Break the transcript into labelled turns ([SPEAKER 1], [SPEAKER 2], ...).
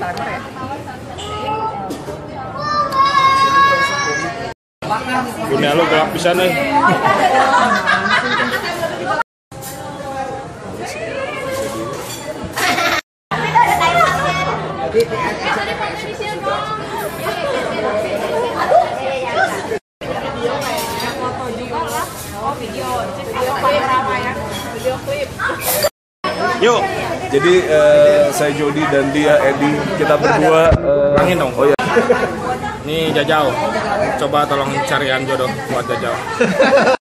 [SPEAKER 1] timer ya.
[SPEAKER 2] Dunia lu gelap bisa nih.
[SPEAKER 1] Foto juga lah. Oh video panorama ya, video klip.
[SPEAKER 2] Yuk.
[SPEAKER 3] Jadi saya Jody dan dia Edi, kita berdua
[SPEAKER 2] Angin dong.
[SPEAKER 3] Oh ya.
[SPEAKER 2] Nih Jajau. Coba tolong carian jodoh buat Jajau.